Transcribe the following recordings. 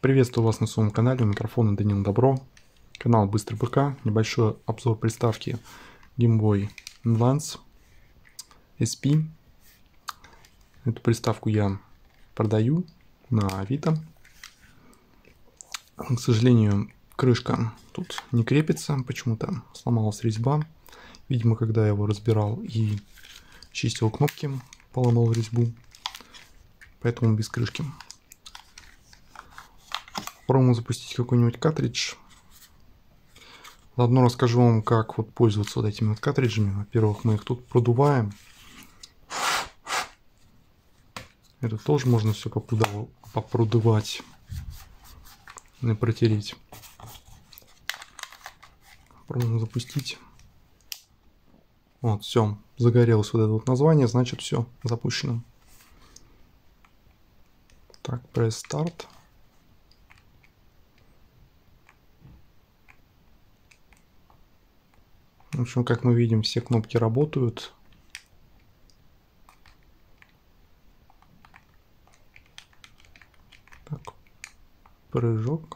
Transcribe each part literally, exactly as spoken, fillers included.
Приветствую вас на своем канале, у микрофона Данил Добро, канал Быстрый БК, небольшой обзор приставки Game Boy Advance эс пи. Эту приставку я продаю на Авито. К сожалению, крышка тут не крепится, почему-то сломалась резьба. Видимо, когда я его разбирал и чистил кнопки, поломал резьбу, поэтому без крышки. Попробуем запустить какой-нибудь картридж. Заодно расскажу вам, как вот пользоваться вот этими вот картриджами. Во-первых, мы их тут продуваем. Это тоже можно все попродувать и протереть. Попробуем запустить. Вот, все, загорелось вот это вот название, значит все запущено. Так, press start. В общем, как мы видим, все кнопки работают. Так, прыжок.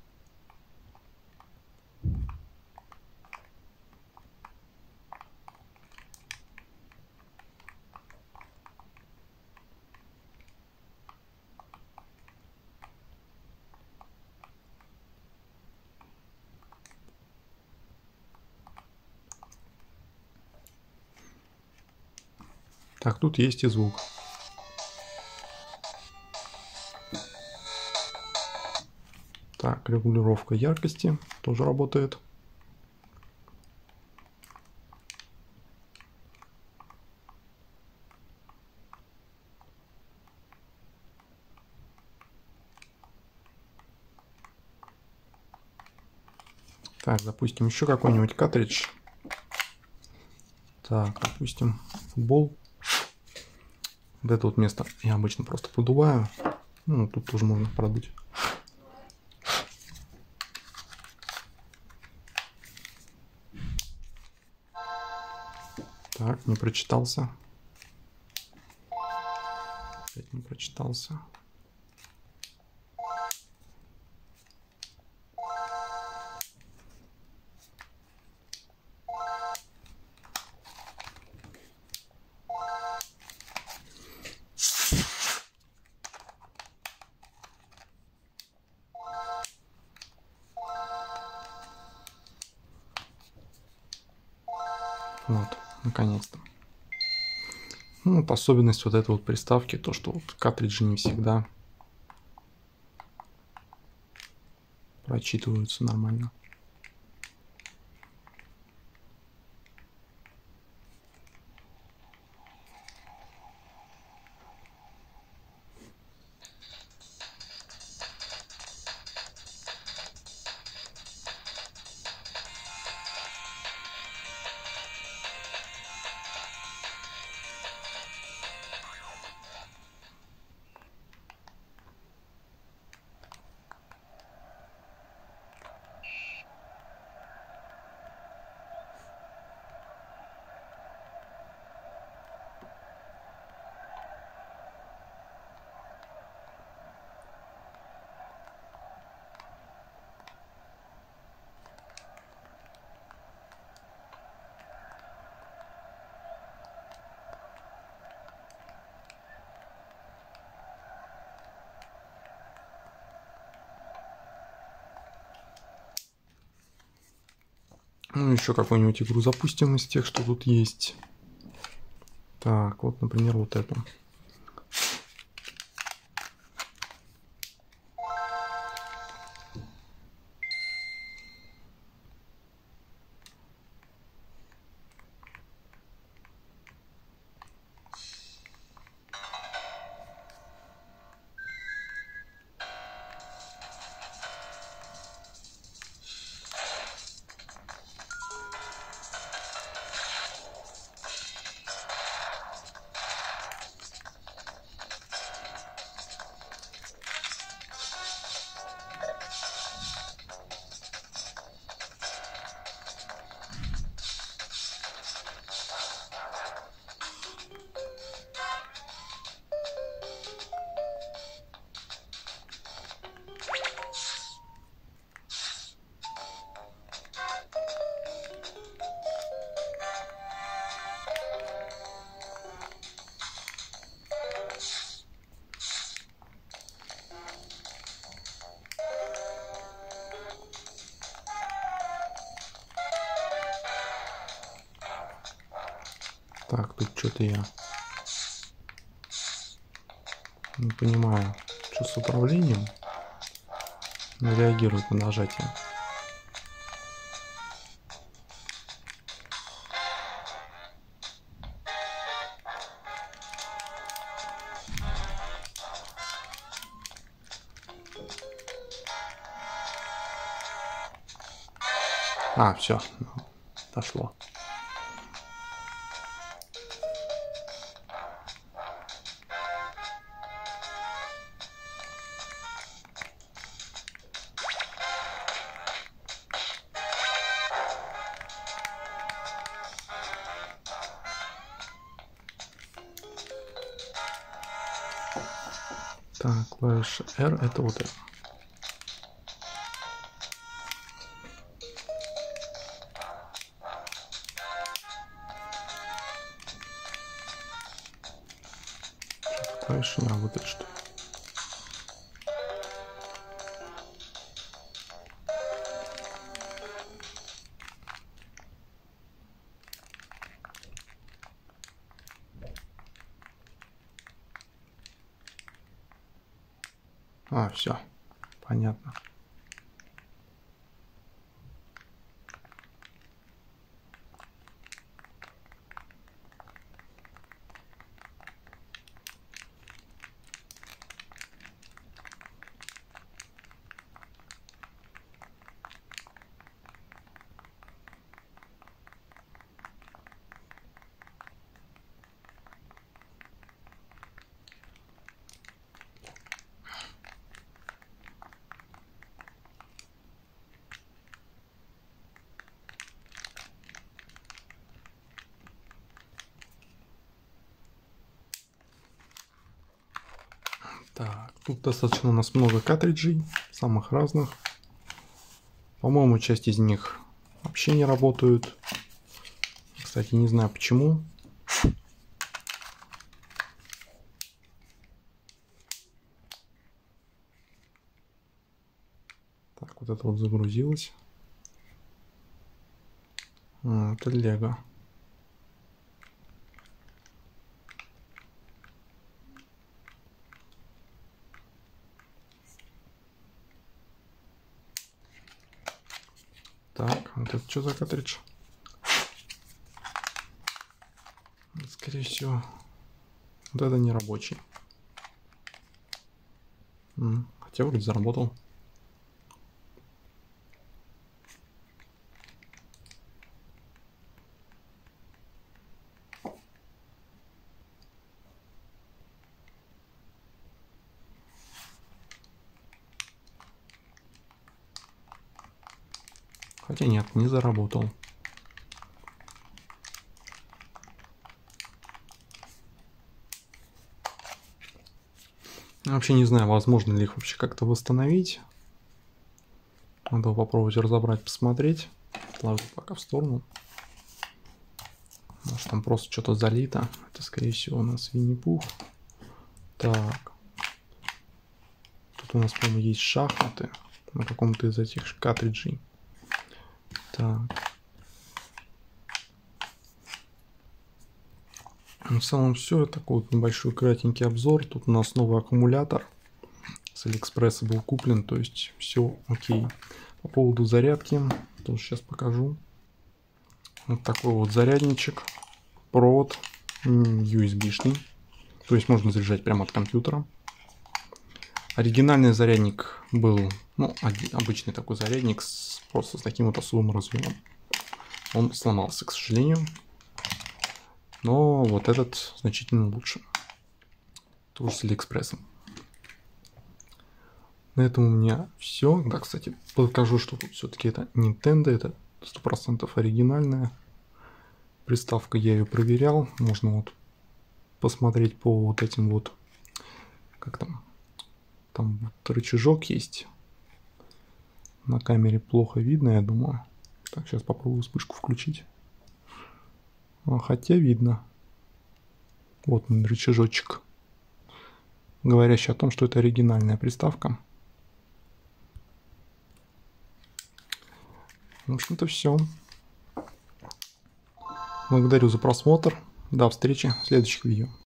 Так, тут есть и звук. Так, регулировка яркости тоже работает. Так, запустим еще какой-нибудь картридж. Так, допустим, футбол. Вот это вот место я обычно просто продуваю. Ну, тут тоже можно продуть. Так, не прочитался. Опять не прочитался. Вот, наконец-то. Ну, вот особенность вот этой вот приставки, то, что вот картриджи не всегда прочитываются нормально. Ну, еще какую-нибудь игру запустим из тех, что тут есть. Так, вот, например, вот эту. Так, тут что-то я не понимаю, что с управлением не реагирует на нажатие. А, все, дошло. Так, клавиша R это вот это. Клавиша не работает, что ли? А, все, понятно. Так, тут достаточно у нас много картриджей, самых разных. По-моему, часть из них вообще не работают. Кстати, не знаю почему. Так, вот это вот загрузилось. А, это Лего. Так, вот это что за картридж? Скорее всего, вот это не рабочий. Хотя вроде заработал. Хотя нет, не заработал. Вообще не знаю, возможно ли их вообще как-то восстановить. Надо попробовать разобрать, посмотреть. Отложу пока в сторону. Может, там просто что-то залито. Это, скорее всего, у нас Винни-Пух. Так. Тут у нас, по-моему, есть шахматы на каком-то из этих картриджей. Так. В целом все. Такой вот небольшой кратенький обзор. Тут у нас новый аккумулятор. С Алиэкспресса был куплен. То есть все окей. По поводу зарядки. Тоже сейчас покажу. Вот такой вот зарядничек. Провод ю эс би-шный. То есть можно заряжать прямо от компьютера. Оригинальный зарядник был, ну, один, обычный такой зарядник с, просто с таким вот особым разъемом. Он сломался, к сожалению. Но вот этот значительно лучше. Тоже с Алиэкспрессом. На этом у меня все. Да, кстати, покажу, что тут все-таки это Nintendo. Это сто процентов оригинальная приставка. Я ее проверял. Можно вот посмотреть по вот этим вот, как там, там вот рычажок есть. На камере плохо видно, я думаю. Так, сейчас попробую вспышку включить. А, хотя видно. Вот он, рычажочек, говорящий о том, что это оригинальная приставка. В общем-то все. Благодарю за просмотр. До встречи в следующих видео.